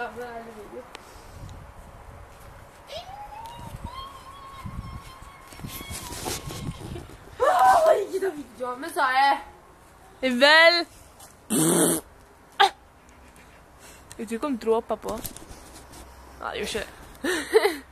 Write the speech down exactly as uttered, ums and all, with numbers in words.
med denne videoen. Åh, ikke da videoen, men sa jeg. Vel. Jeg tror ikke om dråper på. Nei, det gjør ikke det.